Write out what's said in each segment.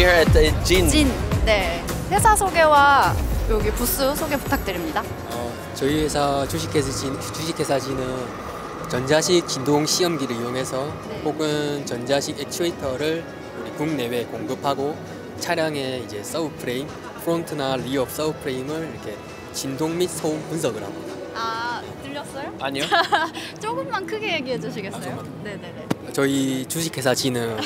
here at the Jin. 진. 네. 회사 소개와 여기 부스 소개 부탁드립니다. 저희 회사 주식회사진은 전자식 진동 시험기를 이용해서 혹은 전자식 액추에이터를 우리 국내외 공급하고 차량의 이제 서브 프레임, 프론트나 리어 서브 프레임을 이렇게 진동 및 소음 분석을 합니다. 아, 들렸어요? 아니요. 조금만 크게 얘기해 주시겠어요? 네네네. 저희 주식회사진은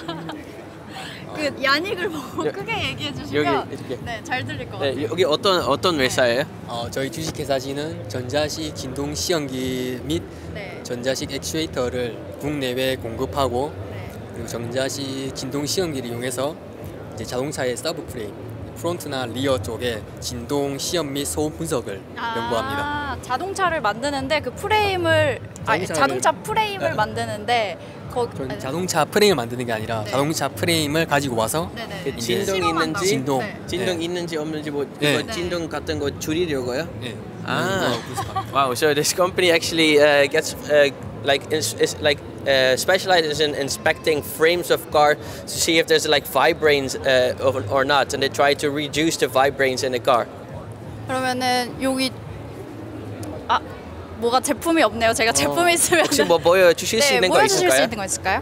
그 야닉을 보고 크게 얘기해 주시면 여기 이렇게. 네, 잘 들릴 것 같아요. 네, 여기 어떤 회사예요? 저희 주식회사진은 전자식 진동 시험기 및 네. 전자식 액추에이터를 국내외 공급하고 네. 그리고 전자식 진동 시험기를 이용해서 이제 자동차의 서브 프레임, 프론트나 리어 쪽에 진동 시험 및 소음 분석을 연구합니다. 자동차를 만드는데 그 프레임을 자동차 프레임을 만드는데 저는 자동차 프레임을 만드는 게 아니라 네. 자동차 프레임을 가지고 와서 네네. 이제 진동이 있는지 진동, 네. 진동 네. 있는지 없는지 뭐 네. 이거 진동 같은 거 줄이려고요? 네. 아. 분석합니다. Wow, so this company actually gets specializes in inspecting frames of car to see if there's like vibrations or not, and they try to reduce the vibrations in the car. 그러면은 여기 뭐가 제품이 없네요. 제가 제품이 있으면 혹시 뭐 보여주실 수 네, 있는 거 보여주실 수 있을까요? 있는 거 있을까요?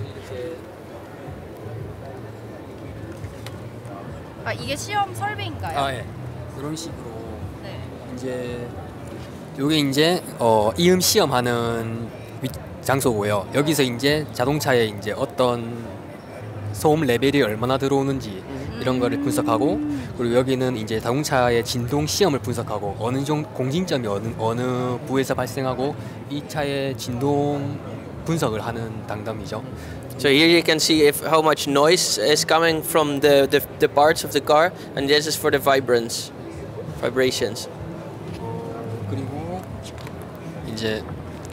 이게 시험 설비인가요? 예. 이런 식으로 네. 이제 요게 이제 이음 시험하는 장소고요. 여기서 이제 자동차에 이제 어떤 소음 레벨이 얼마나 들어오는지 이런 거를 분석하고, 그리고 여기는 이제 자동차의 진동 시험을 분석하고 어느 정도 공진점이 어느 부에서 발생하고 이 차의 진동 분석을 하는 당담이죠. So here you can see if how much noise is coming from the parts of the car, and this is for the vibrations. 그리고 이제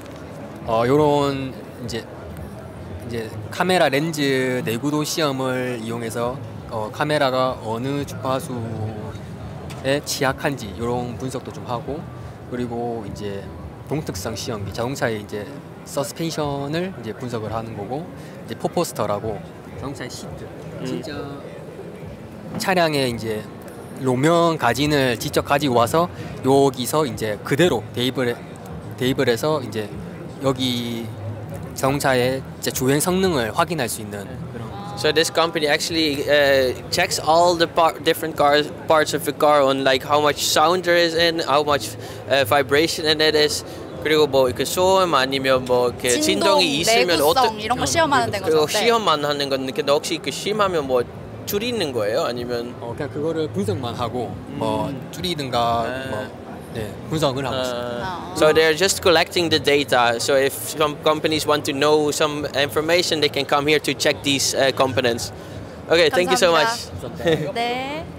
요런 이제 카메라 렌즈 내구도 시험을 이용해서 카메라가 어느 주파수에 취약한지 이런 분석도 좀 하고, 그리고 이제 동특성 시험기 자동차의 이제 서스펜션을 이제 분석을 하는 거고, 이제 포포스터라고 자동차의 시트 진짜 차량의 이제 로면 가진을 직접 가지고 와서 여기서 이제 그대로 대입을 해서 이제 여기 자동차의 이제 주행 성능을 확인할 수 있는 그런. So this company actually checks all the different parts of the car on like how much sound there is in, how much vibration in it is. 그리고 뭐 이렇게 소음 아니면 뭐 이렇게 진동이 있으면 내구성 이런 거 시험하는 데 그리고 거죠. 시험만 하는 건데 근데 혹시 그 심하면 뭐 줄이는 거예요? 아니면 그냥 그거를 분석만 하고 뭐 줄이든가 뭐 분석을 하고 있습니다. So they're just collecting the data. So if some companies want to know some information, they can come here to check these components. Okay, thank you so much. 네.